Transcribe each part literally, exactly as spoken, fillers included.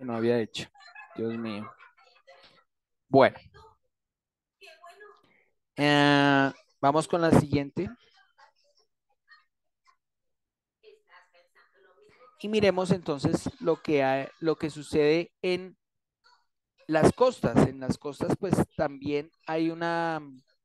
que no había hecho. Dios mío. Bueno, eh, vamos con la siguiente. Y miremos entonces lo que, hay, lo que sucede en las costas. En las costas, pues también hay una,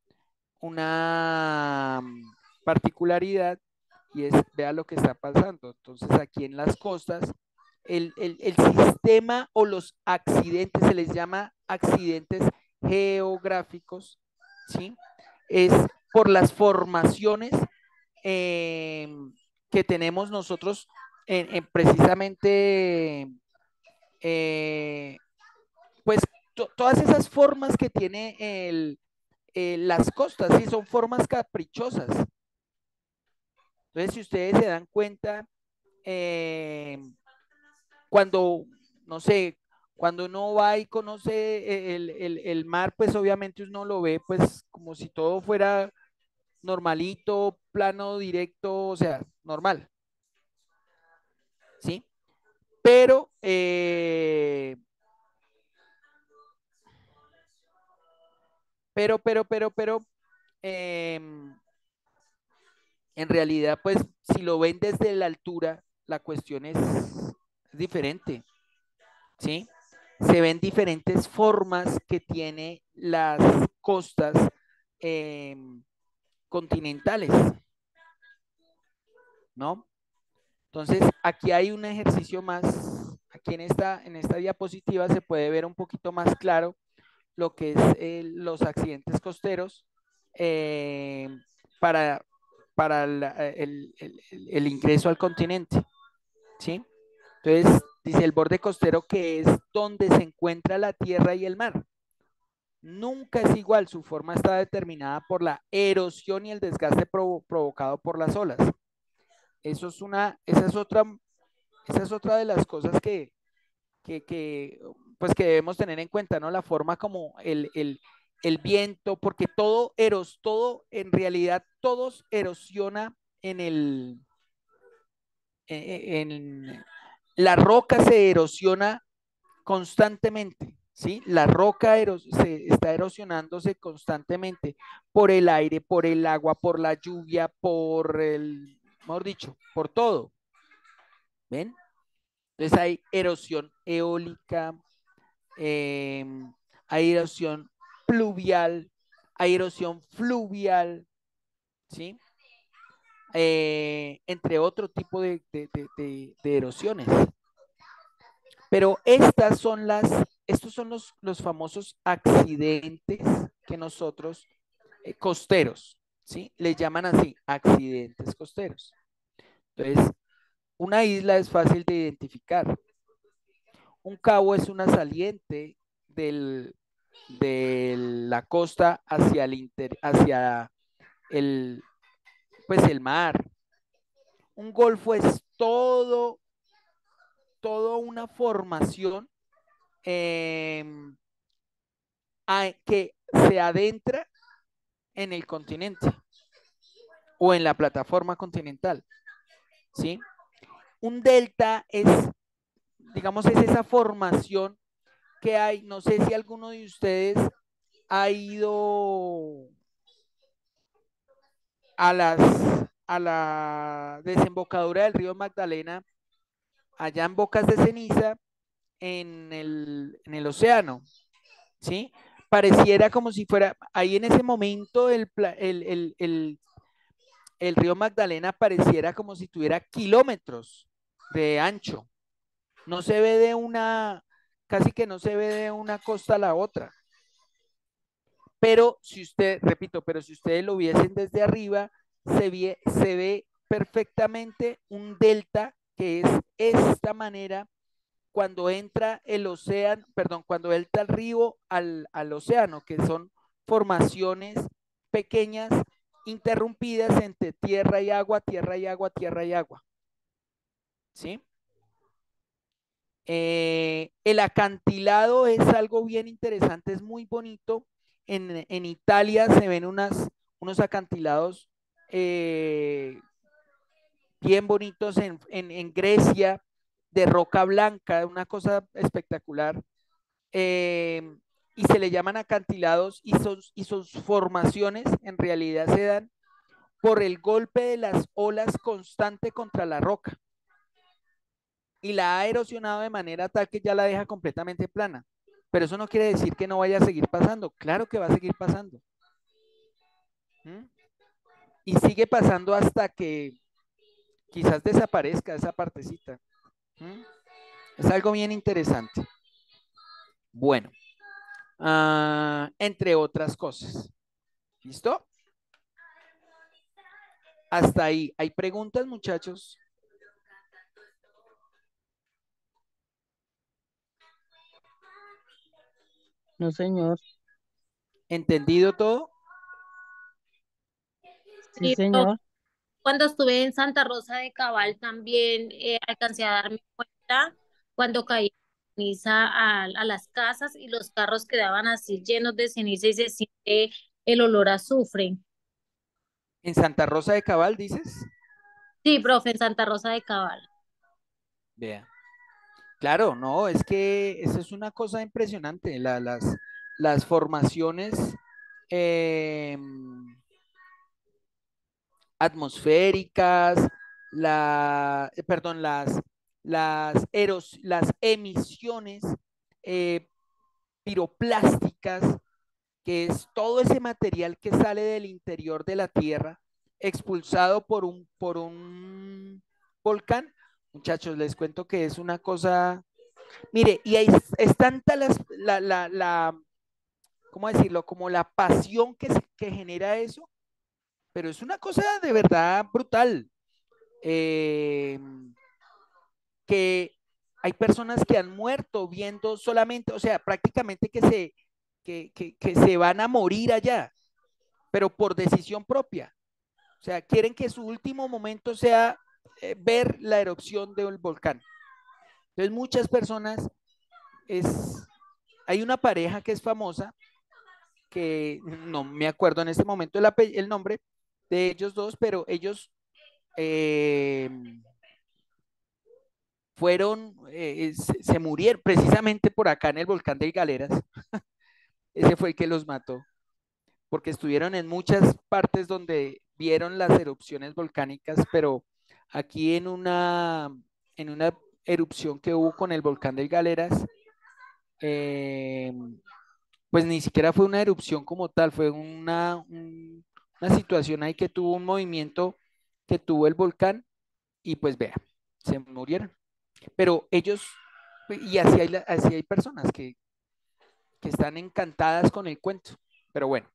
una particularidad y es, vea lo que está pasando. Entonces, aquí en las costas, el, el, el sistema o los accidentes, se les llama accidentes geográficos, ¿sí? Es por las formaciones eh, que tenemos nosotros en, en precisamente, eh, pues, to, todas esas formas que tiene el, eh, las costas, sí, son formas caprichosas. Entonces, si ustedes se dan cuenta, eh, cuando, no sé, cuando uno va y conoce el, el, el, mar, pues obviamente uno lo ve pues como si todo fuera normalito, plano, directo, o sea, normal, ¿sí? Pero, eh, pero, pero, pero, pero, eh, en realidad, pues si lo ven desde la altura, la cuestión es diferente, ¿sí? Se ven diferentes formas que tiene las costas eh, continentales, ¿no? Entonces, aquí hay un ejercicio más, aquí en esta, en esta diapositiva se puede ver un poquito más claro lo que es eh, los accidentes costeros eh, para, para la, el, el, el ingreso al continente, ¿sí? Entonces, dice el borde costero que es donde se encuentra la tierra y el mar. Nunca es igual, su forma está determinada por la erosión y el desgaste provo provocado por las olas. Eso es una, esa es otra, esa es otra de las cosas que, que, que, pues que debemos tener en cuenta, ¿no? La forma como el, el, el viento, porque todo eros, todo, en realidad, todos erosiona en el, en, en la roca se erosiona constantemente, ¿sí? La roca eros se está erosionándose constantemente por el aire, por el agua, por la lluvia, por el, mejor dicho, por todo, ¿ven? Entonces hay erosión eólica, eh, hay erosión pluvial, hay erosión fluvial, ¿sí? Eh, entre otro tipo de, de, de, de, de erosiones. Pero estas son las, estos son los, los famosos accidentes que nosotros, eh, costeros, ¿sí? Le llaman así, accidentes costeros. Entonces, una isla es fácil de identificar. Un cabo es una saliente del, de la costa hacia el, inter, hacia el, pues el mar. Un golfo es todo, todo una formación eh, a, que se adentra en el continente o en la plataforma continental, ¿sí? Un delta es, digamos, es esa formación que hay, no sé si alguno de ustedes ha ido a las a la desembocadura del río Magdalena, allá en Bocas de Ceniza, en el, en el océano, ¿sí? Pareciera como si fuera, ahí en ese momento el, el, el, el, el río Magdalena pareciera como si tuviera kilómetros de ancho. No se ve de una, casi que no se ve de una costa a la otra. Pero si usted, repito, pero si ustedes lo viesen desde arriba, se ve, se ve perfectamente un delta que es esta manera cuando entra el océano, perdón, cuando entra el río al, al océano, que son formaciones pequeñas interrumpidas entre tierra y agua, tierra y agua, tierra y agua. ¿Sí? Eh, el acantilado es algo bien interesante, es muy bonito. En, en Italia se ven unas, unos acantilados eh, bien bonitos, en, en, en Grecia, de roca blanca, una cosa espectacular, eh, y se le llaman acantilados y sus, y sus formaciones en realidad se dan por el golpe de las olas constante contra la roca y la ha erosionado de manera tal que ya la deja completamente plana. Pero eso no quiere decir que no vaya a seguir pasando. Claro que va a seguir pasando. ¿Mm? Y sigue pasando hasta que quizás desaparezca esa partecita. ¿Mm? Es algo bien interesante. Bueno, uh, entre otras cosas. ¿Listo? Hasta ahí. ¿Hay preguntas, muchachos? No, señor. ¿Entendido todo? Sí, Sí, profe, señor. cuando estuve en Santa Rosa de Cabal también eh, alcancé a darme cuenta cuando caía ceniza a, a las casas y los carros quedaban así llenos de ceniza y se siente el olor a azufre. ¿En Santa Rosa de Cabal, dices? Sí, profe, en Santa Rosa de Cabal. Vea. Claro, no, es que eso es una cosa impresionante. La- las, las formaciones eh, atmosféricas, la, eh, perdón, las, las, eros, las emisiones eh, piroplásticas, que es todo ese material que sale del interior de la Tierra, expulsado por un, por un volcán. Muchachos, les cuento que es una cosa, mire, y hay, es tanta las, la, la, la, ¿cómo decirlo? Como la pasión que, se, que genera eso, pero es una cosa de verdad brutal. Eh, que hay personas que han muerto viendo solamente, o sea, prácticamente que se, que, que, que se van a morir allá, pero por decisión propia. O sea, quieren que su último momento sea eh, ver la erupción del volcán. Entonces, muchas personas es, hay una pareja que es famosa, que no me acuerdo en este momento el, el nombre de ellos dos, pero ellos eh, fueron, eh, se, se, murieron precisamente por acá en el volcán del Galeras. Ese fue el que los mató, porque estuvieron en muchas partes donde vieron las erupciones volcánicas, pero aquí en una, en una erupción que hubo con el volcán del Galeras, eh, pues ni siquiera fue una erupción como tal, fue una, un, una situación ahí que tuvo un movimiento que tuvo el volcán y pues vea, se murieron. Pero ellos, y así hay, así hay personas que, que están encantadas con el cuento, pero bueno.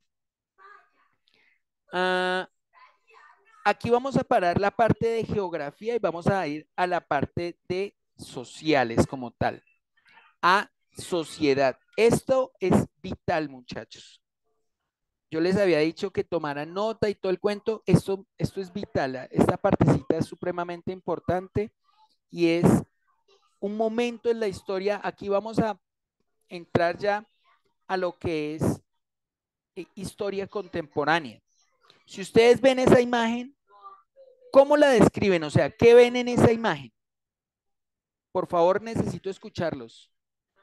Uh, aquí vamos a parar la parte de geografía y vamos a ir a la parte de sociales como tal, a sociedad. Esto es vital, muchachos. Yo les había dicho que tomaran nota y todo el cuento. Esto, esto es vital. Esta partecita es supremamente importante y es un momento en la historia. Aquí vamos a entrar ya a lo que es eh, historia contemporánea. Si ustedes ven esa imagen, ¿cómo la describen? O sea, ¿qué ven en esa imagen? Por favor, necesito escucharlos.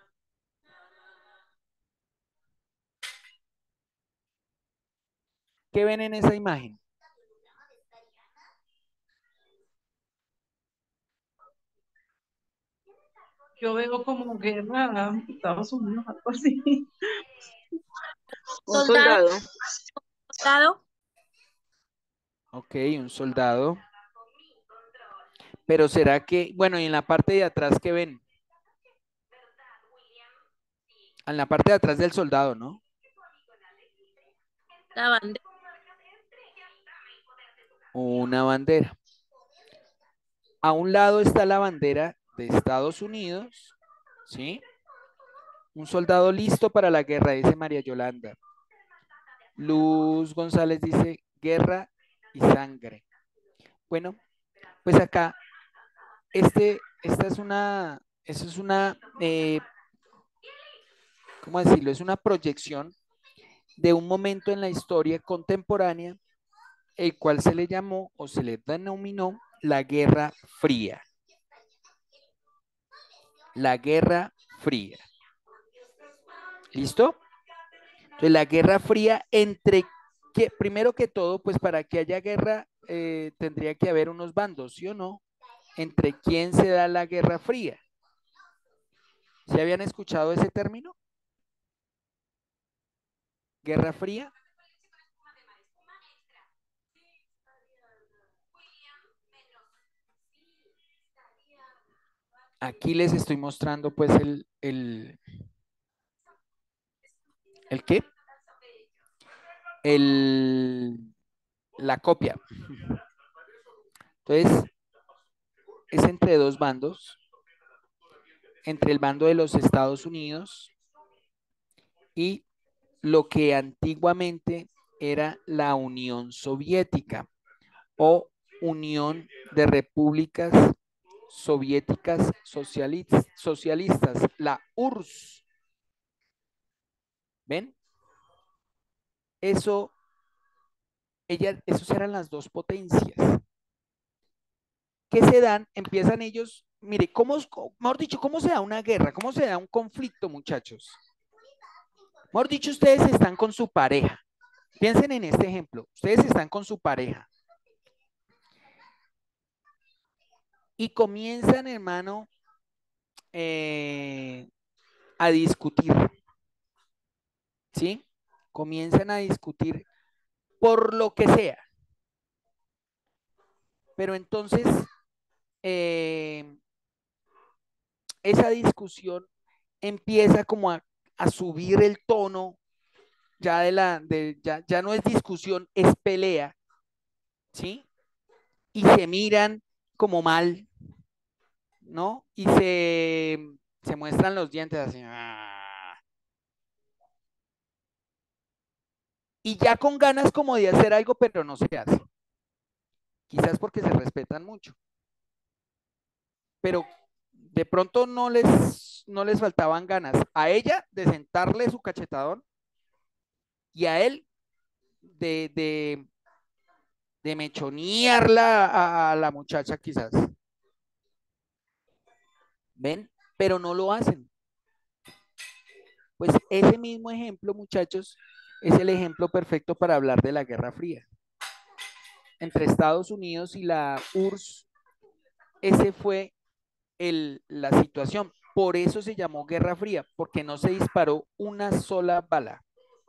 ¿Qué ven en esa imagen? Yo veo como guerra, Estados Unidos, algo así. Un Soldado, soldado. soldado, Ok, un soldado. Pero será que, bueno, y en la parte de atrás, ¿qué ven? En la parte de atrás del soldado, ¿no? la bandera, Una bandera. A un lado está la bandera de Estados Unidos, ¿sí? Un soldado listo para la guerra, dice María Yolanda. Luz González dice guerra y sangre. Bueno, pues acá, este, esta es una, eso es una, eh, ¿cómo decirlo? Es una proyección de un momento en la historia contemporánea, el cual se le llamó o se le denominó la Guerra Fría. La Guerra Fría. ¿Listo? Entonces, la Guerra Fría entre, que, primero que todo, pues para que haya guerra eh, tendría que haber unos bandos, ¿sí o no? ¿Entre quién se da la Guerra Fría? ¿Se habían escuchado ese término? Guerra Fría. Aquí les estoy mostrando pues el, el, ¿el qué? El, la copia. Entonces, es entre dos bandos, entre el bando de los Estados Unidos y lo que antiguamente era la Unión Soviética o Unión de Repúblicas Soviéticas Socialistas, socialistas la U R S S. ¿Ven? Eso, ella, esos eran las dos potencias. ¿Qué se dan? Empiezan ellos, mire, ¿cómo, mejor dicho, cómo se da una guerra? ¿Cómo se da un conflicto, muchachos? Mejor dicho, ustedes están con su pareja. Piensen en este ejemplo. Ustedes están con su pareja. Y comienzan, hermano, eh, a discutir. ¿Sí? Comienzan a discutir por lo que sea. Pero entonces, eh, esa discusión empieza como a, a subir el tono, ya, de la, de, ya, ya no es discusión, es pelea, ¿sí? Y se miran como mal, ¿no? Y se, se muestran los dientes así. Y ya con ganas como de hacer algo, pero no se hace. Quizás porque se respetan mucho. Pero de pronto no les, no les faltaban ganas. A ella de sentarle su cachetadón y a él de, de, de mechonearla a, a la muchacha quizás. ¿Ven? Pero no lo hacen. Pues ese mismo ejemplo, muchachos, es el ejemplo perfecto para hablar de la Guerra Fría. Entre Estados Unidos y la U R S S, ese fue el, la situación. Por eso se llamó Guerra Fría, porque no se disparó una sola bala.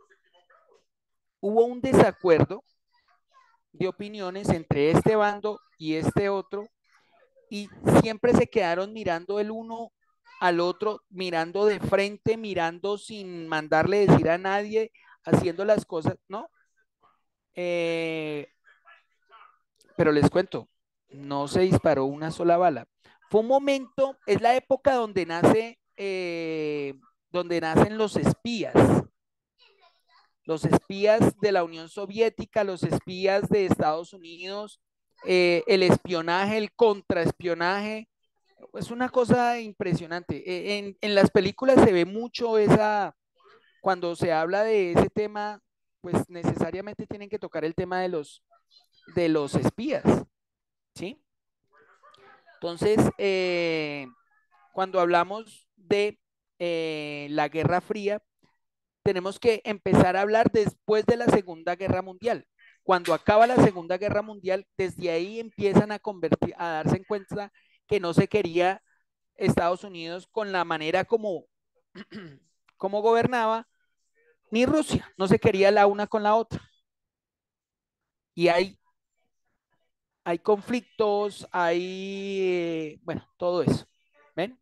Hubo un desacuerdo de opiniones entre este bando y este otro, y siempre se quedaron mirando el uno al otro, mirando de frente, mirando sin mandarle decir a nadie, haciendo las cosas, ¿no? Eh, pero les cuento, no se disparó una sola bala. Fue un momento, es la época donde nace, eh, donde nacen los espías, los espías de la Unión Soviética, los espías de Estados Unidos, eh, el espionaje, el contraespionaje. Es una cosa impresionante. En, en las películas se ve mucho esa, cuando se habla de ese tema, pues necesariamente tienen que tocar el tema de los, de los espías, ¿sí? Entonces, eh, cuando hablamos de eh, la Guerra Fría, tenemos que empezar a hablar después de la Segunda Guerra Mundial. Cuando acaba la Segunda Guerra Mundial, desde ahí empiezan a convertir, a darse en cuenta que no se quería Estados Unidos con la manera como, como gobernaba, ni Rusia, no se quería la una con la otra. Y hay, hay conflictos, hay, eh, bueno, todo eso. ¿Ven?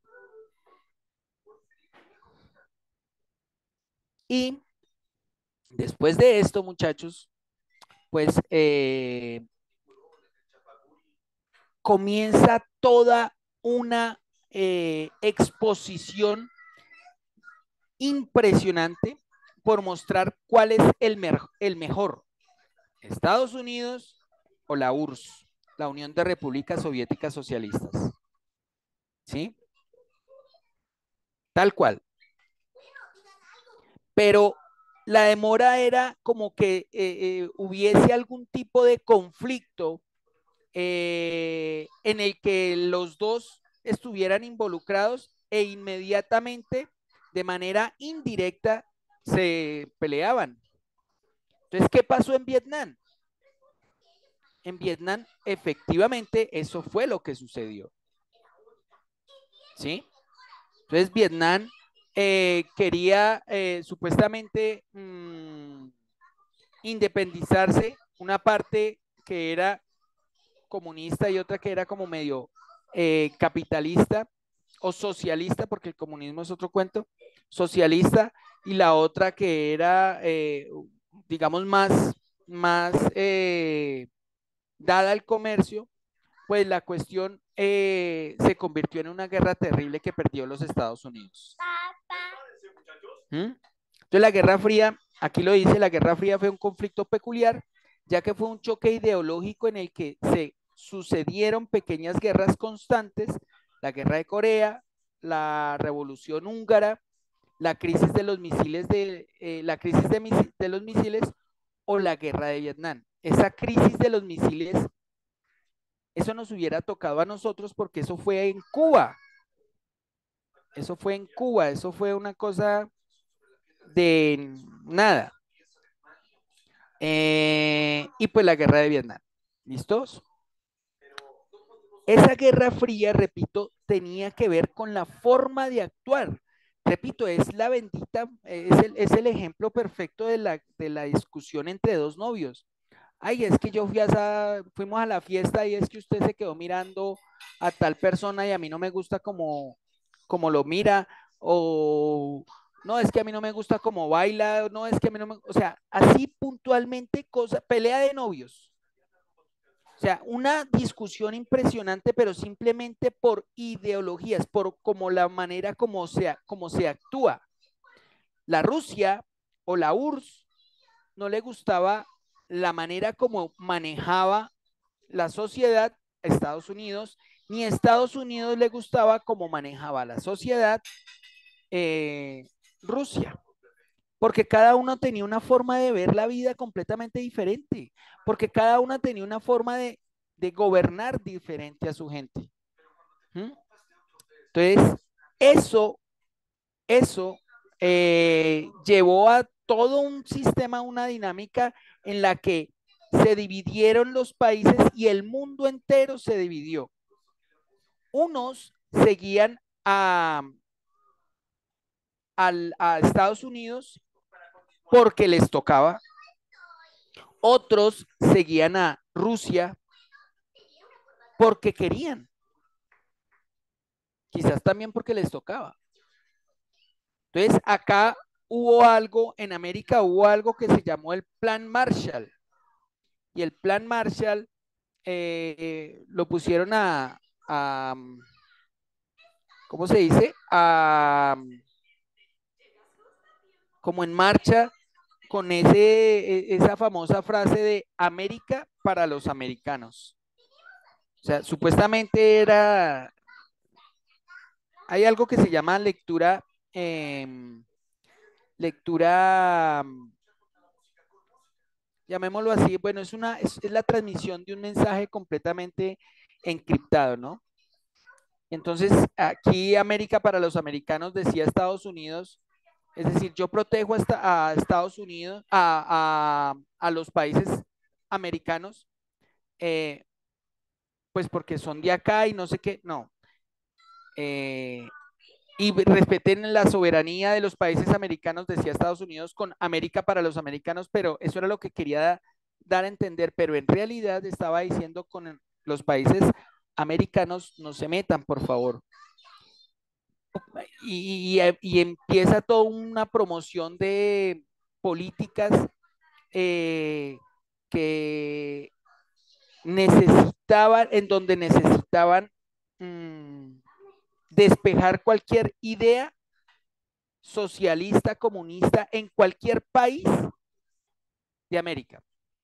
Y después de esto, muchachos, pues eh, comienza toda una eh, exposición impresionante por mostrar cuál es el, el mejor, Estados Unidos o la U R S S, la Unión de Repúblicas Soviéticas Socialistas. ¿Sí? Tal cual. Pero la demora era como que eh, eh, hubiese algún tipo de conflicto eh, en el que los dos estuvieran involucrados e inmediatamente, de manera indirecta, se peleaban. Entonces, ¿qué pasó en Vietnam? En Vietnam, efectivamente, eso fue lo que sucedió. ¿Sí? Entonces, Vietnam eh, quería eh, supuestamente mmm, independizarse, una parte que era comunista y otra que era como medio eh, capitalista o socialista, porque el comunismo es otro cuento, socialista, y la otra que era, eh, digamos, más, más eh, dada al comercio, pues la cuestión eh, se convirtió en una guerra terrible que perdió los Estados Unidos. ¿Mm? Entonces la Guerra Fría, aquí lo dice, la Guerra Fría fue un conflicto peculiar, ya que fue un choque ideológico en el que se sucedieron pequeñas guerras constantes, la Guerra de Corea, la Revolución Húngara, la crisis de los misiles de, eh, la crisis de, mis, de los misiles o la Guerra de Vietnam. Esa crisis de los misiles, eso nos hubiera tocado a nosotros porque eso fue en Cuba. Eso fue en Cuba, eso fue una cosa de nada. Eh, y pues la guerra de Vietnam. ¿Listos? Esa guerra fría, repito, tenía que ver con la forma de actuar. Repito, es la bendita, es el, es el ejemplo perfecto de la, de la discusión entre dos novios. Ay, es que yo fui a esa, fuimos a la fiesta y es que usted se quedó mirando a tal persona y a mí no me gusta como, como lo mira, o no, es que a mí no me gusta como baila, no, es que a mí no me, o sea, así puntualmente, cosa, pelea de novios. O sea, una discusión impresionante, pero simplemente por ideologías, por como la manera como se, como se actúa. La Rusia o la U R S S no le gustaba la manera como manejaba la sociedad a Estados Unidos, ni a Estados Unidos le gustaba cómo manejaba la sociedad eh, Rusia, porque cada uno tenía una forma de ver la vida completamente diferente, porque cada uno tenía una forma de, de gobernar diferente a su gente. ¿Mm? Entonces, eso, eso eh, llevó a todo un sistema, una dinámica en la que se dividieron los países y el mundo entero se dividió. Unos seguían a, a, a Estados Unidos porque les tocaba, otros seguían a Rusia porque querían, quizás también porque les tocaba. Entonces, acá hubo algo, en América hubo algo que se llamó el Plan Marshall. Y el Plan Marshall eh, lo pusieron a, a, ¿cómo se dice? A, como en marcha con ese, esa famosa frase de América para los americanos. O sea, supuestamente era, hay algo que se llama lectura, eh, lectura, llamémoslo así, bueno, es, una, es, es la transmisión de un mensaje completamente encriptado, ¿no? Entonces, aquí América para los americanos decía Estados Unidos, es decir, yo protejo a, a Estados Unidos, a, a, a, los países americanos, eh, pues porque son de acá y no sé qué, no. Eh, y respeten la soberanía de los países americanos, decía Estados Unidos, con América para los americanos, pero eso era lo que quería dar a entender, pero en realidad estaba diciendo con los países americanos, no se metan, por favor. Y, y, y empieza toda una promoción de políticas eh, que necesitaban, en donde necesitaban mmm, despejar cualquier idea socialista, comunista en cualquier país de América.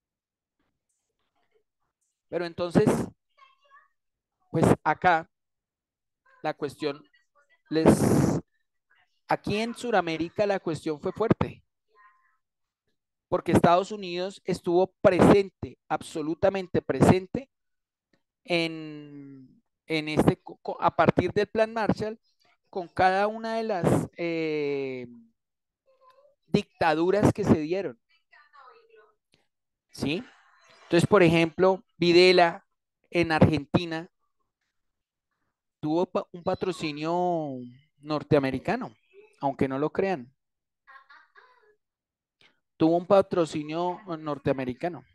Pero entonces, pues acá la cuestión les, aquí en Sudamérica la cuestión fue fuerte, porque Estados Unidos estuvo presente, absolutamente presente en, en este, a partir del Plan Marshall, con cada una de las eh, dictaduras que se dieron, ¿sí? Entonces, por ejemplo, Videla en Argentina tuvo pa- un patrocinio norteamericano, aunque no lo crean, tuvo un patrocinio norteamericano.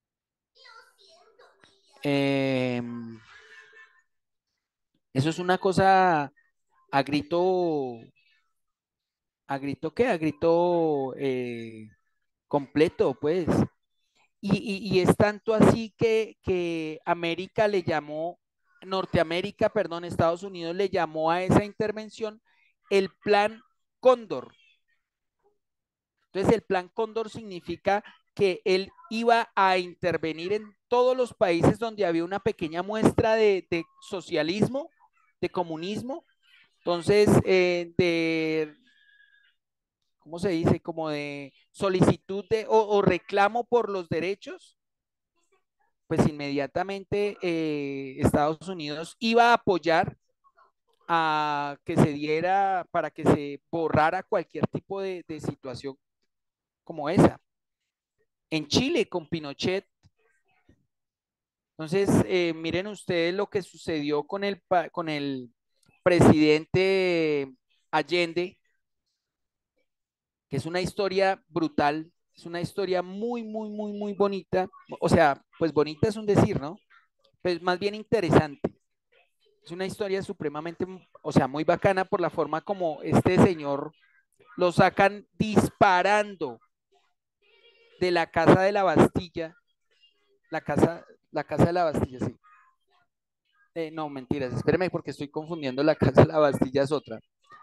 Em, eso es una cosa a grito, a grito qué, a grito eh, completo, pues. Y, y- y es tanto así que, que América le llamó, Norteamérica, perdón, Estados Unidos le llamó a esa intervención el Plan Cóndor. Entonces, el Plan Cóndor significa que él iba a intervenir en todos los países donde había una pequeña muestra de, de socialismo, de comunismo, entonces, eh, de, ¿cómo se dice? Como de solicitud de, o, o reclamo por los derechos, pues inmediatamente eh, Estados Unidos iba a apoyar a que se diera, para que se borrara cualquier tipo de, de situación como esa. En Chile, con Pinochet, entonces, eh, miren ustedes lo que sucedió con el, con el presidente Allende, que es una historia brutal, es una historia muy, muy, muy, muy bonita. O sea, pues bonita es un decir, ¿no? Pues más bien interesante. Es una historia supremamente, o sea, muy bacana por la forma como este señor lo sacan disparando de la casa de la Bastilla, la casa, la casa de la Bastilla, sí. Eh, no, mentiras, espéreme porque estoy confundiendo, la casa de la Bastilla es otra.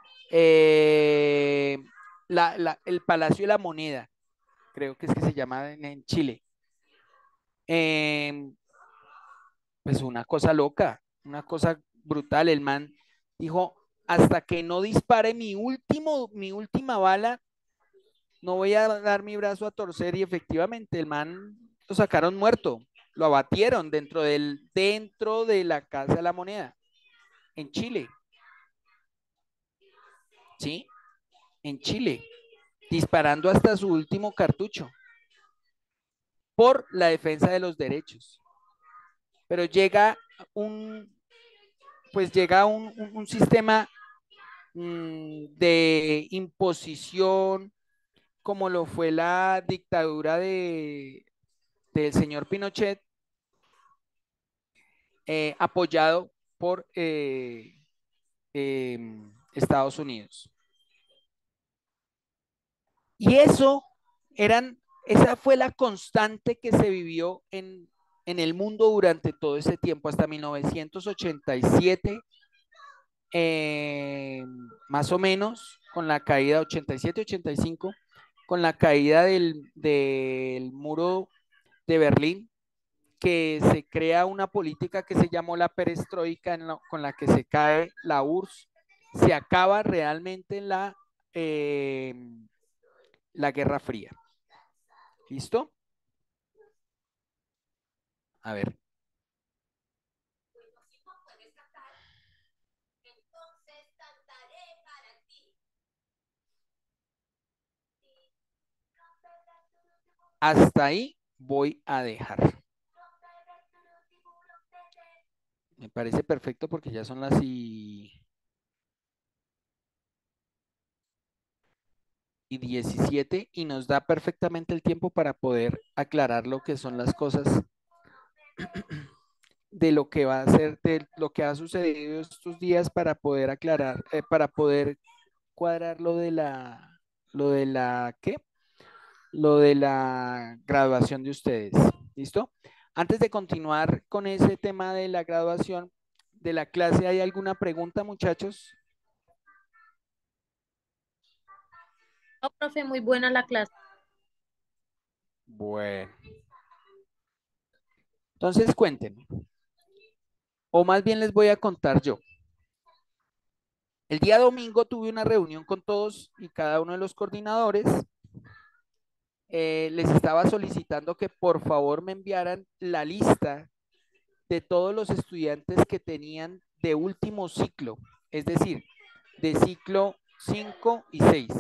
Eh, la, la, el Palacio de la Moneda, creo que es que se llama en, en Chile. Eh, pues una cosa loca, una cosa brutal. El man dijo, hasta que no dispare mi último, mi última bala, no voy a dar mi brazo a torcer. Y efectivamente, el man lo sacaron muerto, lo abatieron dentro del, dentro de la Casa de la Moneda, en Chile, ¿sí? En Chile, disparando hasta su último cartucho por la defensa de los derechos. Pero llega un, pues llega un, un, un sistema mmm, de imposición, como lo fue la dictadura de, del señor Pinochet, eh, apoyado por eh, eh, Estados Unidos. Y eso eran, esa fue la constante que se vivió en, en el mundo durante todo ese tiempo, hasta mil novecientos ochenta y siete, eh, más o menos, con la caída ochenta y siete ochenta y cinco, con la caída del, del muro de Berlín, que se crea una política que se llamó la perestroika, en la, con la que se cae la U R S S, se acaba realmente la, eh, la Guerra Fría. ¿Listo? A ver. Hasta ahí voy a dejar. Me parece perfecto porque ya son las y, y diecisiete y nos da perfectamente el tiempo para poder aclarar lo que son las cosas de lo que va a ser, de lo que ha sucedido estos días para poder aclarar, eh, para poder cuadrar lo de la, lo de la, ¿qué? Lo de la graduación de ustedes. ¿Listo? Antes de continuar con ese tema de la graduación de la clase, ¿hay alguna pregunta, muchachos? No, profe, muy buena la clase. Bueno. Entonces cuéntenme, o más bien les voy a contar yo. El día domingo tuve una reunión con todos y cada uno de los coordinadores. Eh, les estaba solicitando que por favor me enviaran la lista de todos los estudiantes que tenían de último ciclo, es decir, de ciclo cinco y seis.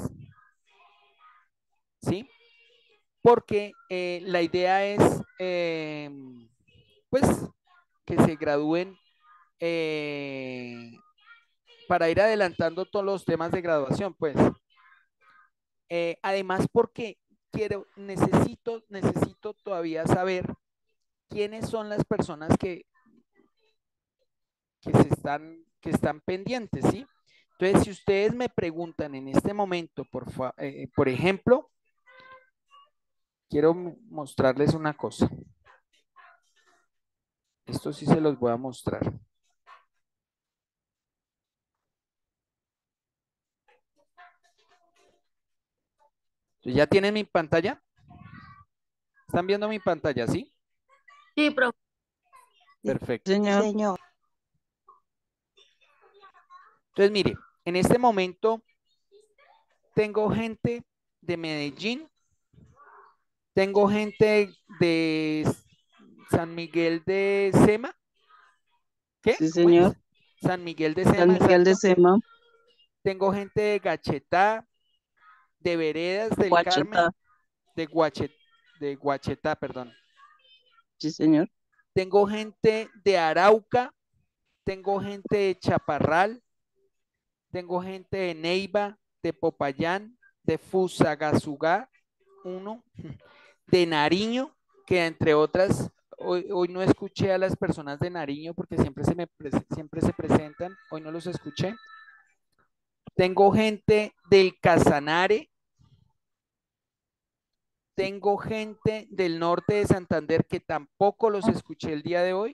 ¿Sí? Porque eh, la idea es, eh, pues, que se gradúen eh, para ir adelantando todos los temas de graduación, pues. Eh, además, porque quiero, necesito, necesito todavía saber quiénes son las personas que, que, se están, que están pendientes, ¿sí? Entonces, si ustedes me preguntan en este momento, por, fa, eh, por ejemplo, quiero mostrarles una cosa. Esto sí se los voy a mostrar. ¿Ya tienen mi pantalla? ¿Están viendo mi pantalla, sí? Sí, profe. Perfecto. Señor. Señor. Entonces, mire, en este momento tengo gente de Medellín, tengo gente de San Miguel de Sema. ¿Qué? Sí, ¿Cómo es? señor. San Miguel de Sema. San Miguel de exacto. Sema. Tengo gente de Gachetá, de Veredas del Guacheta. Carmen, de Guachet, de Guachetá, perdón. Sí, señor. Tengo gente de Arauca, tengo gente de Chaparral, tengo gente de Neiva, de Popayán, de Fusagasugá, uno, de Nariño, que entre otras, hoy, hoy no escuché a las personas de Nariño porque siempre se, me, siempre se presentan, hoy no los escuché. Tengo gente del Casanare, tengo gente del norte de Santander que tampoco los escuché el día de hoy.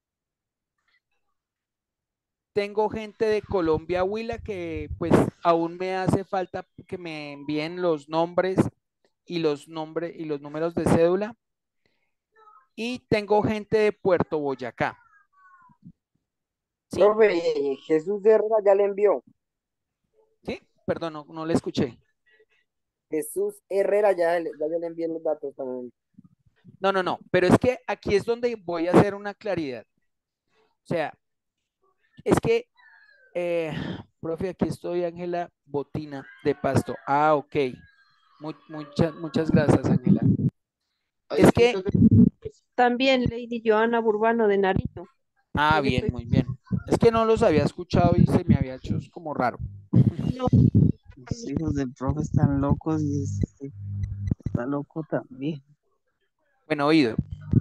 Tengo gente de Colombia, Huila, que pues aún me hace falta que me envíen los nombres y los nombres y los números de cédula. Y tengo gente de Puerto Boyacá. ¿Sí? Profe, Jesús Herrera ya le envió. ¿Sí? Perdón, no, no le escuché. Jesús Herrera ya, le- ya le envié los datos también. No, no, no, pero es que aquí es donde voy a hacer una claridad. O sea, es que, eh, profe, aquí estoy, Ángela Botina de Pasto. Ah, ok. Muy, muchas, muchas gracias, Ángela. Es que, También Lady Joana Burbano de Nariño. ah, Ahí bien, estoy. muy bien. Es que no los había escuchado y se me había hecho como raro. No, Los hijos del profe están locos y este está loco también. Bueno, oído.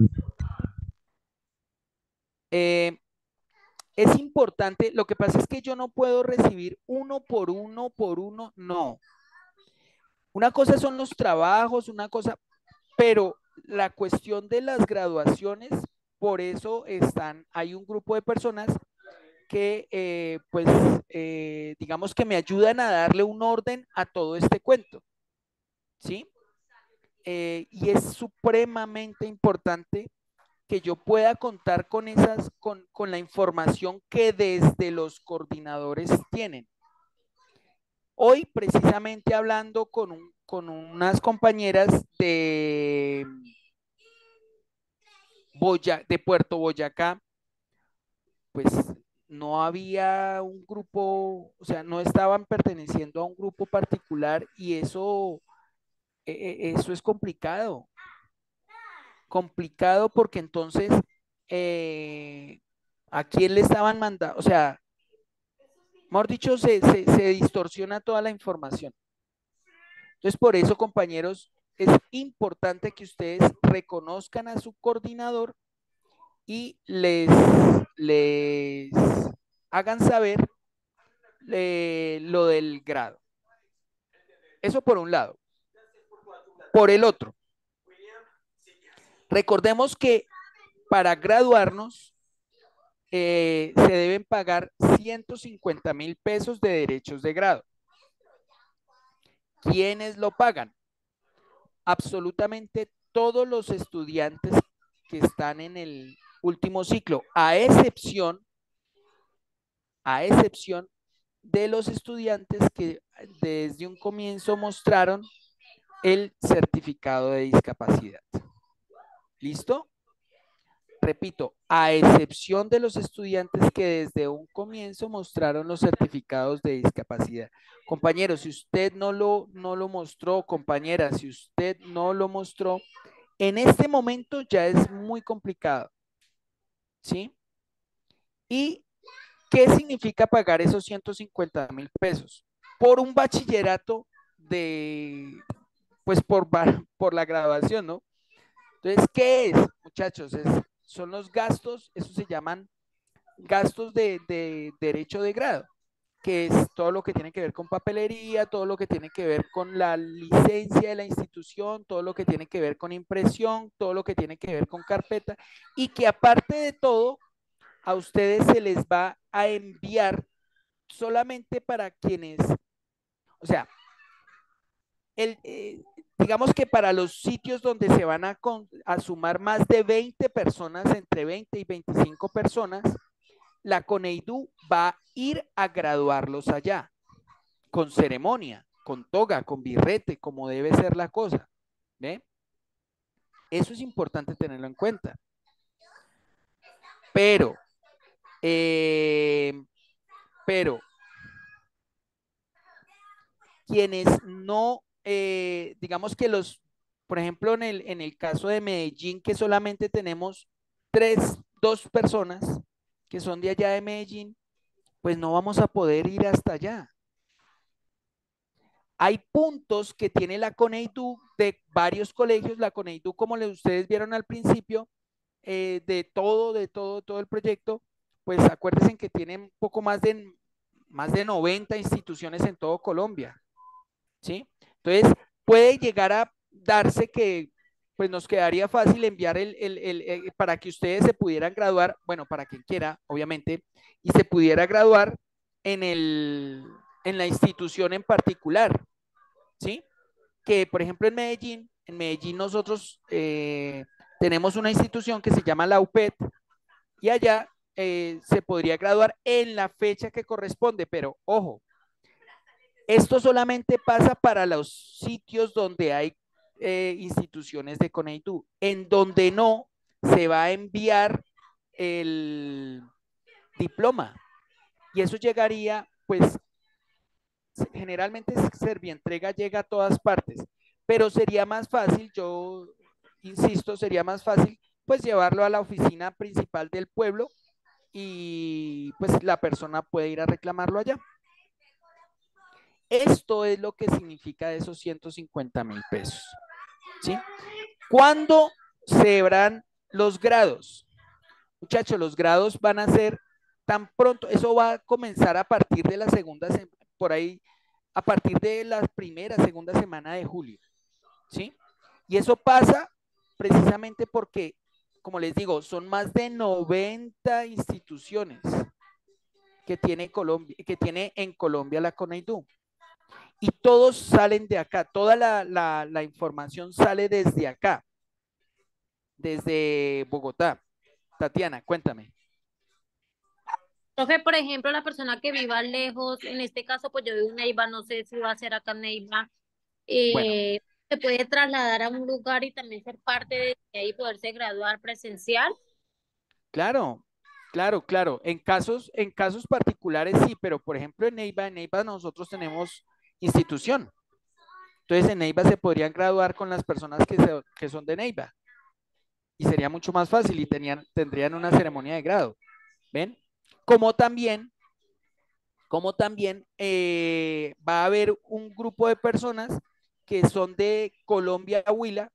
Eh, es importante, lo que pasa es que yo no puedo recibir uno por uno por uno, no. Una cosa son los trabajos, una cosa, pero la cuestión de las graduaciones, por eso están, hay un grupo de personas que, eh, pues, eh, digamos que me ayudan a darle un orden a todo este cuento, ¿sí? Eh, y es supremamente importante que yo pueda contar con esas, con, con la información que desde los coordinadores tienen. Hoy, precisamente hablando con, un, con unas compañeras de, Boya, de Puerto Boyacá, pues no había un grupo, o sea, no estaban perteneciendo a un grupo particular y eso, eh, eso es complicado. Complicado porque entonces, eh, ¿a quién le estaban mandando? O sea, mejor dicho, se, se, se distorsiona toda la información. Entonces, por eso, compañeros, es importante que ustedes reconozcan a su coordinador y les, les hagan saber eh, lo del grado. Eso por un lado. Por el otro, recordemos que para graduarnos eh, se deben pagar ciento cincuenta mil pesos de derechos de grado. ¿Quiénes lo pagan? Absolutamente todos los estudiantes que están en el último ciclo, a excepción, a excepción de los estudiantes que desde un comienzo mostraron el certificado de discapacidad. ¿Listo? repito, a excepción de los estudiantes que desde un comienzo mostraron los certificados de discapacidad. Compañero, si usted no lo, no lo mostró, compañera, si usted no lo mostró, en este momento ya es muy complicado, ¿sí? ¿Y qué significa pagar esos ciento cincuenta mil pesos? Por un bachillerato de, pues por, por la graduación, ¿no? Entonces, ¿qué es, muchachos? Es, son los gastos, eso se llaman gastos de, de derecho de grado, que es todo lo que tiene que ver con papelería, todo lo que tiene que ver con la licencia de la institución, todo lo que tiene que ver con impresión, todo lo que tiene que ver con carpeta, y que aparte de todo, a ustedes se les va a enviar solamente para quienes, o sea, el, eh, digamos que para los sitios donde se van a, con, a sumar más de veinte personas, entre veinte y veinticinco personas, la CONEIDU va a ir a graduarlos allá, con ceremonia, con toga, con birrete, como debe ser la cosa. ¿Ve? Eso es importante tenerlo en cuenta. Pero, eh, pero, quienes no, eh, digamos que los, por ejemplo, en el, en el caso de Medellín, que solamente tenemos tres, dos personas que son de allá de Medellín, pues no vamos a poder ir hasta allá. Hay puntos que tiene la CONEIDU de varios colegios, la CONEIDU, como ustedes vieron al principio, eh, de todo, de todo, todo el proyecto, pues acuérdense que tienen un poco más de, más de noventa instituciones en todo Colombia, ¿sí? Entonces, puede llegar a darse que, pues nos quedaría fácil enviar el, el, el, el, para que ustedes se pudieran graduar, bueno, para quien quiera, obviamente, y se pudiera graduar en, el, en la institución en particular, ¿sí? Que, por ejemplo, en Medellín, en Medellín nosotros eh, tenemos una institución que se llama la U P E T y allá eh, se podría graduar en la fecha que corresponde, pero ojo, esto solamente pasa para los sitios donde hay eh, instituciones de CONEIDU. En donde no, se va a enviar el diploma. Y eso llegaría, pues, generalmente Servientrega llega a todas partes, pero sería más fácil, yo insisto, sería más fácil, pues, llevarlo a la oficina principal del pueblo y, pues, la persona puede ir a reclamarlo allá. Esto es lo que significa esos ciento cincuenta mil pesos, ¿sí? ¿Cuándo se verán los grados? Muchachos, los grados van a ser tan pronto, eso va a comenzar a partir de la segunda, por ahí, a partir de la primera, segunda semana de julio, ¿sí? Y eso pasa precisamente porque, como les digo, son más de noventa instituciones que tiene, Colombia, que tiene en Colombia la CONEIDU. Y todos salen de acá, toda la, la, la información sale desde acá, desde Bogotá. Tatiana, cuéntame. Profe, por ejemplo, la persona que viva lejos, en este caso, pues yo vivo en Neiva, no sé si va a ser acá en Neiva, Bueno, eh, se puede trasladar a un lugar y también ser parte de ahí, poderse graduar presencial. claro, claro, claro. En casos, en casos particulares sí, pero por ejemplo en Neiva, en Neiva nosotros tenemos institución. Entonces en Neiva se podrían graduar con las personas que, se, que son de Neiva. Y sería mucho más fácil y tenían, tendrían una ceremonia de grado. ¿Ven? Como también, como también eh, va a haber un grupo de personas que son de Colombia, Huila,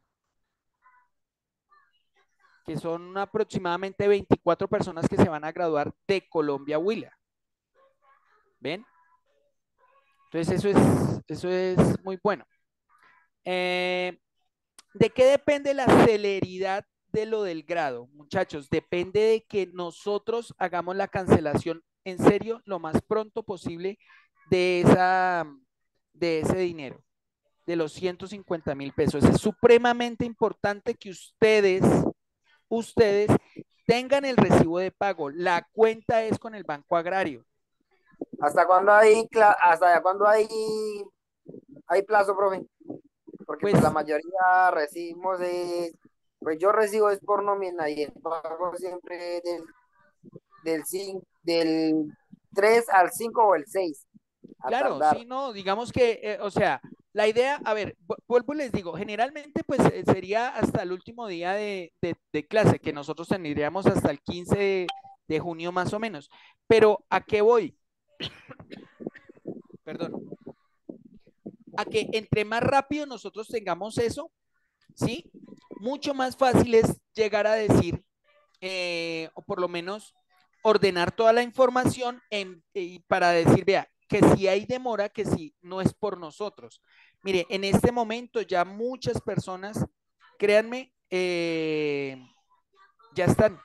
que son aproximadamente veinticuatro personas que se van a graduar de Colombia, Huila. ¿Ven? Entonces eso es, eso es muy bueno. Eh, ¿De qué depende la celeridad de lo del grado? Muchachos, depende de que nosotros hagamos la cancelación en serio lo más pronto posible de, esa, de ese dinero, de los ciento cincuenta mil pesos. Es supremamente importante que ustedes, ustedes tengan el recibo de pago. La cuenta es con el Banco Agrario. ¿Hasta cuándo hay, hasta cuándo hay, hay plazo, profe? Porque Pues, pues la mayoría recibimos es Pues yo recibo es por nómina y el pago siempre del, del, cin- del tres al cinco o el seis a Claro, tardar. sí, no, digamos que, eh, o sea, la idea, a ver, vu- vuelvo y les digo, generalmente pues eh, sería hasta el último día de, de- de clase, que nosotros tendríamos hasta el quince de, de junio más o menos. Pero ¿a qué voy? Perdón, a que entre más rápido nosotros tengamos eso, ¿sí? Mucho más fácil es llegar a decir, eh, o por lo menos ordenar toda la información en, y para decir, vea, que si hay demora, que si no es por nosotros. Mire, en este momento ya muchas personas, créanme, eh, ya están,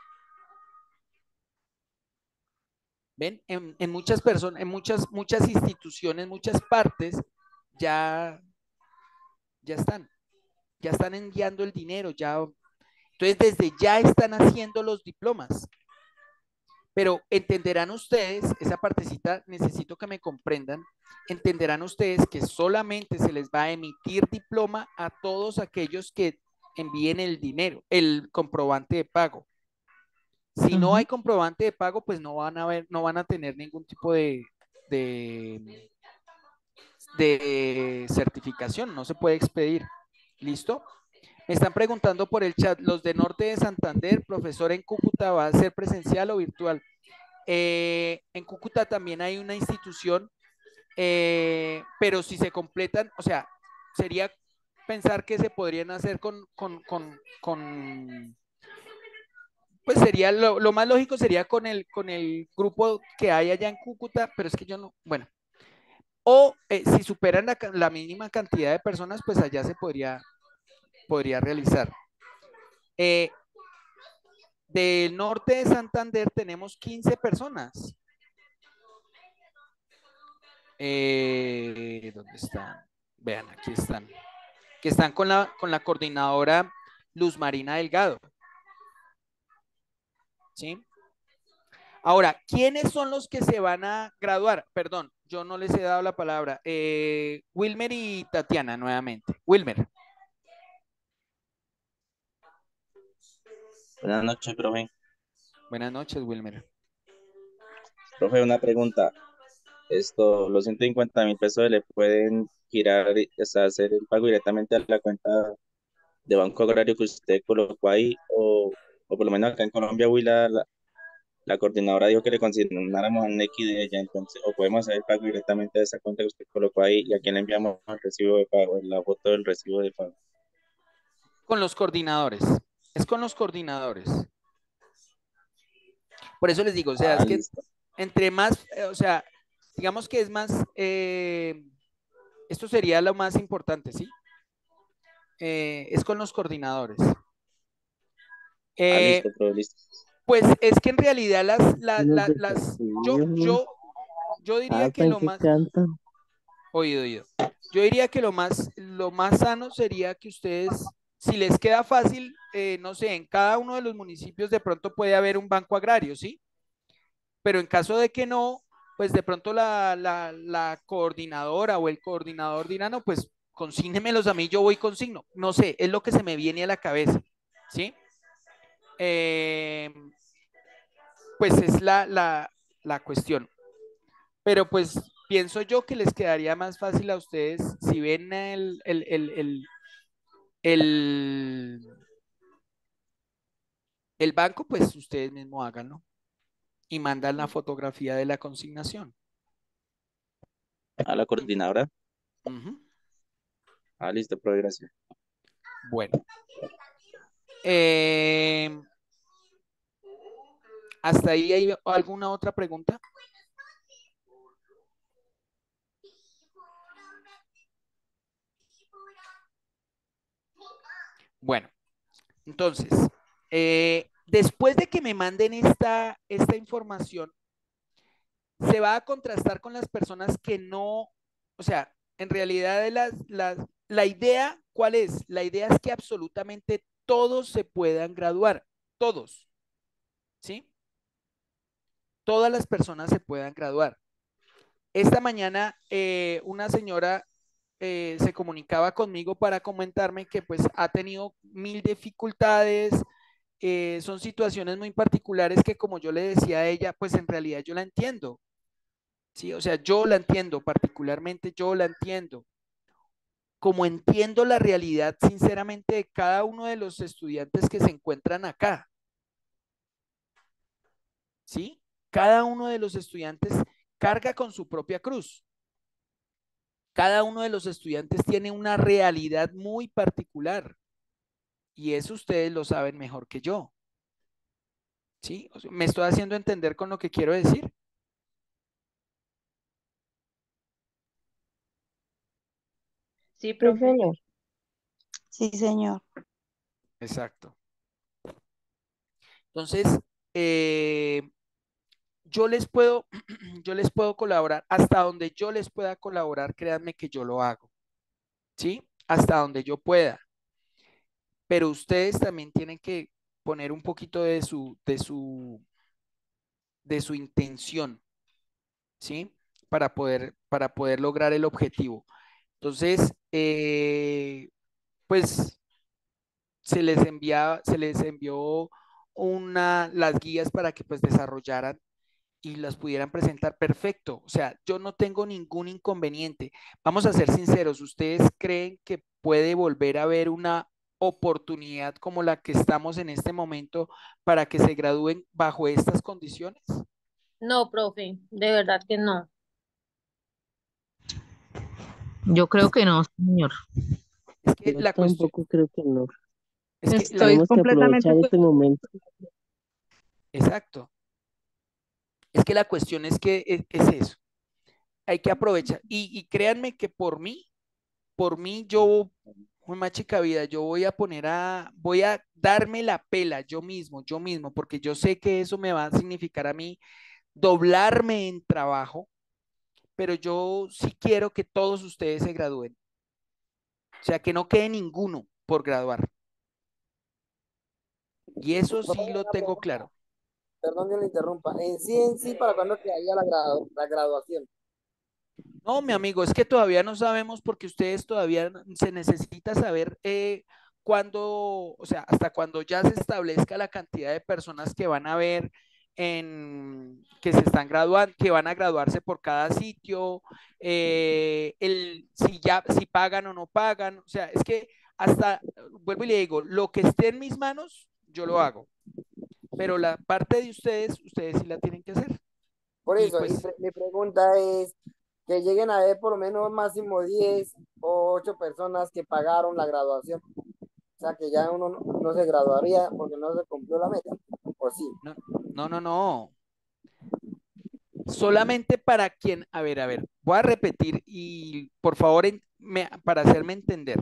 ven, en, en muchas personas, en muchas, muchas instituciones, muchas partes, ya, ya están, ya están enviando el dinero, ya, entonces desde ya están haciendo los diplomas. Pero entenderán ustedes, esa partecita necesito que me comprendan, entenderán ustedes que solamente se les va a emitir diploma a todos aquellos que envíen el dinero, el comprobante de pago. Si no hay Ujú. comprobante de pago, pues no van a ver, no van a tener ningún tipo de, de, de certificación, no se puede expedir. ¿Listo? Me están preguntando por el chat, los de Norte de Santander, profesor en Cúcuta, ¿va a ser presencial o virtual? Eh, en Cúcuta también hay una institución, eh, pero si se completan, o sea, sería pensar que se podrían hacer con, con, con, con pues sería lo, lo, más lógico sería con el, con el grupo que hay allá en Cúcuta, pero es que yo no, bueno, o eh, si superan la, la, mínima cantidad de personas, pues allá se podría, podría realizar. Eh, del norte de Santander tenemos quince personas. Eh, ¿Dónde están? Vean, aquí están. Que están con la, con la coordinadora Luz Marina Delgado. ¿Sí? Ahora, ¿quiénes son los que se van a graduar? Perdón, yo no les he dado la palabra. Eh, Wilmer y Tatiana, nuevamente. Wilmer. Buenas noches, profe. Buenas noches, Wilmer. Profe, una pregunta. Esto, los ciento cincuenta mil pesos le pueden girar, o sea, hacer el pago directamente a la cuenta de Banco Agrario que usted colocó ahí, o, o por lo menos acá en Colombia, Huila, la, la coordinadora dijo que le consignáramos un X de ella, entonces, o podemos hacer el pago directamente de esa cuenta que usted colocó ahí y a quién le enviamos el recibo de pago, la foto del recibo de pago. Con los coordinadores. Es con los coordinadores. Por eso les digo, o sea, Ah, es que listo. entre más, eh, o sea, digamos que es más, eh, esto sería lo más importante, ¿sí? Eh, es con los coordinadores. Ah, Eh, listo, profe, listo. pues es que en realidad las, Y la- los la- de las, yo, Castillo, yo, yo diría ah, que lo pensé más, que cantan. oído, oído, yo diría que lo más, lo más sano sería que ustedes, si les queda fácil, eh, no sé, en cada uno de los municipios de pronto puede haber un banco agrario, ¿sí? Pero en caso de que no, pues de pronto la, la, la coordinadora o el coordinador dirá, no, pues consígnemelos a mí, yo voy consigno. No sé, es lo que se me viene a la cabeza, ¿sí? Eh, pues es la, la, la cuestión. Pero pues pienso yo que les quedaría más fácil a ustedes si ven el, el, el, el, el, el banco, pues ustedes mismos háganlo y mandan la fotografía de la consignación. A la coordinadora. Ujú. Ah, listo, profe, gracias. Bueno, eh, ¿hasta ahí hay alguna otra pregunta? Bueno, entonces, eh, después de que me manden esta, esta información, se va a contrastar con las personas que no, o sea, en realidad las, las, la idea, ¿cuál es? La idea es que absolutamente todos se puedan graduar, todos, ¿sí? Todas las personas se puedan graduar. Esta mañana eh, una señora eh, se comunicaba conmigo para comentarme que pues ha tenido mil dificultades, eh, son situaciones muy particulares que como yo le decía a ella, pues en realidad yo la entiendo, ¿sí? O sea, yo la entiendo, particularmente yo la entiendo. Como entiendo la realidad, sinceramente, de cada uno de los estudiantes que se encuentran acá, ¿sí? Cada uno de los estudiantes carga con su propia cruz. Cada uno de los estudiantes tiene una realidad muy particular y eso ustedes lo saben mejor que yo, ¿sí? O sea, ¿me estoy haciendo entender con lo que quiero decir? Sí, Sí, profe. señor. Sí, señor. Exacto. Entonces, eh, yo les puedo, yo les puedo colaborar hasta donde yo les pueda colaborar, créanme que yo lo hago, ¿sí? Hasta donde yo pueda. Pero ustedes también tienen que poner un poquito de su, de su, de su intención, ¿sí? Para poder, para poder lograr el objetivo. Entonces, eh, pues se les envía, se les envió una, las guías para que pues desarrollaran y las pudieran presentar perfecto. O sea, yo no tengo ningún inconveniente. Vamos a ser sinceros, ¿ustedes creen que puede volver a haber una oportunidad como la que estamos en este momento para que se gradúen bajo estas condiciones? No, profe, de verdad que no. Yo creo Es, que no, señor. es que Yo la cuestión, tampoco creo que no. es que la, Estoy Tenemos que completamente, aprovechar este momento. exacto, es que la cuestión es que es, es eso, hay que aprovechar. Y, y créanme que por mí, por mí yo, muy más chica vida, yo voy a poner a, voy a darme la pela yo mismo, yo mismo, porque yo sé que eso me va a significar a mí doblarme en trabajo, pero yo sí quiero que todos ustedes se gradúen, o sea, que no quede ninguno por graduar. Y eso Profe, sí lo una tengo pregunta, claro. perdón que le interrumpa. En sí, en sí, ¿para cuándo quedaría la, gradu- la graduación? No, mi amigo, es que todavía no sabemos porque ustedes todavía se necesita saber eh, cuándo, o sea, hasta cuando ya se establezca la cantidad de personas que van a ver en que se están graduando, que van a graduarse por cada sitio, eh, el si ya si pagan o no pagan, o sea, es que hasta vuelvo y le digo, lo que esté en mis manos, yo lo hago, pero la parte de ustedes, ustedes sí la tienen que hacer. Por Y eso, y pues pre- mi pregunta es que lleguen a ver por lo menos máximo diez o ocho personas que pagaron la graduación. O sea, que ya uno no, no se graduaría porque no se cumplió la meta. ¿O sí? no, no, no, no. Solamente para quien, a ver, a ver, voy a repetir y por favor, en- me- para hacerme entender,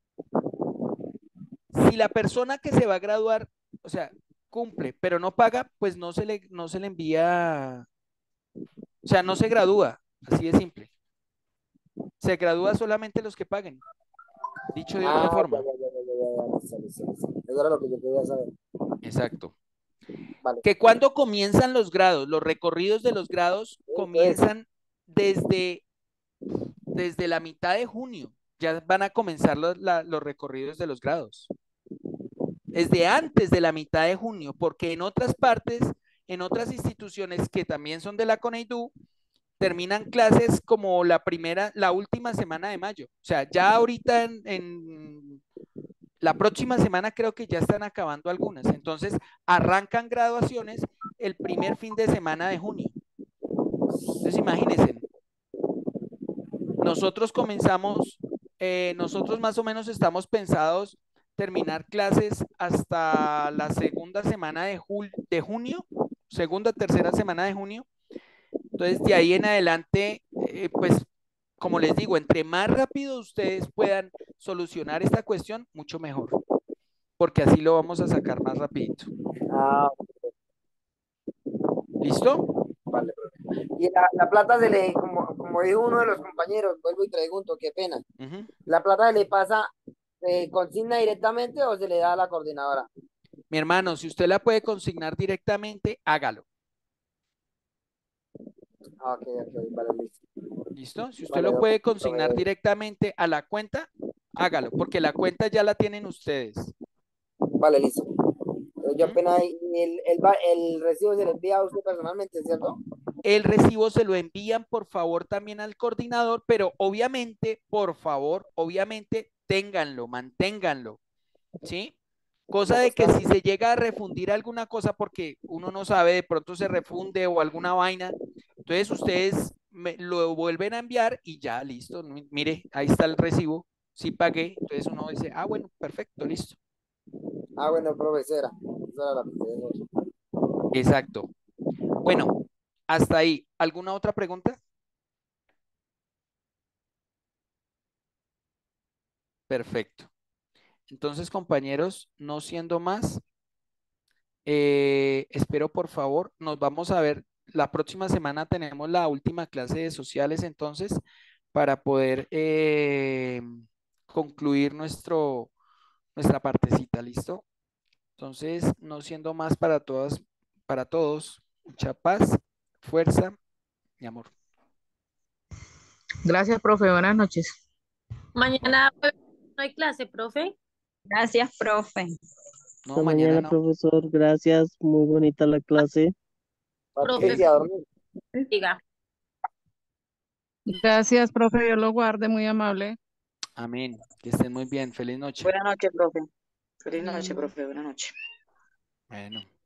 si la persona que se va a graduar, o sea, cumple, pero no paga, pues no se le, no se le envía, o sea, no se gradúa, así de simple. Se gradúa solamente los que paguen, dicho de otra Ah, ya, forma. ya, ya, ya, ya, ya, ya, listo, listo, listo. Eso era lo que yo quería saber. Exacto. Vale. Que cuando comienzan los grados, los recorridos de los grados Eso es. comienzan desde, desde la mitad de junio, ya van a comenzar los, la- los recorridos de los grados. Desde antes de la mitad de junio, porque en otras partes, en otras instituciones que también son de la CONEIDU, terminan clases como la primera, la última semana de mayo. O sea, ya ahorita en, en la próxima semana creo que ya están acabando algunas. Entonces, arrancan graduaciones el primer fin de semana de junio. Entonces, imagínense, nosotros comenzamos, eh, nosotros más o menos estamos pensados terminar clases hasta la segunda semana de, jul- de junio, segunda, tercera semana de junio. Entonces, de ahí en adelante, eh, pues, como les digo, entre más rápido ustedes puedan solucionar esta cuestión, mucho mejor, porque así lo vamos a sacar más rapidito. Ah, ¿Listo? vale, profe. Y la, la plata se le, como, como dijo uno de los compañeros, vuelvo y pregunto, qué pena. Ujú. ¿La plata se le pasa, eh, consigna directamente o se le da a la coordinadora? Mi hermano, si usted la puede consignar directamente, hágalo. Ah, ok, ok, vale, listo. ¿Listo? Si usted Vale, lo puede profe. consignar directamente a la cuenta, hágalo, porque la cuenta ya la tienen ustedes. Vale, listo. Entonces, yo ¿Mm? apenas ahí- el, el, va- el recibo se le envía a usted personalmente, ¿cierto? El recibo se lo envían, por favor, también al coordinador, pero obviamente, por favor, obviamente, ténganlo, manténganlo, ¿sí? Cosa Como de que si constancia. se llega a refundir alguna cosa, porque uno no sabe, de pronto se refunde o alguna vaina, entonces ustedes me, lo vuelven a enviar y ya, listo. mi- Mire, ahí está el recibo, sí pagué, entonces uno dice, ah, bueno, perfecto, listo. Ah, bueno, profesora. Esa era la profesora. Exacto. Bueno, hasta ahí. ¿Alguna otra pregunta? Perfecto. Entonces, compañeros, no siendo más, eh, espero por favor, nos vamos a ver. La próxima semana tenemos la última clase de sociales, entonces, para poder eh, concluir nuestro, nuestra partecita, ¿listo? Entonces, no siendo más para todas, para todos, mucha paz, fuerza y amor. Gracias, profe. Buenas noches. Mañana jueves no hay clase, profe. Gracias, profe. No, Hasta mañana mañana, no. profesor. Gracias. Muy bonita la clase. Profe, Patricia, a dormir. diga. Gracias, profe, Dios lo guarde, muy amable. Amén. Que estén muy bien. Feliz noche. Buenas noches, profe. Feliz noche, Mm. profe. Buenas noches. Bueno.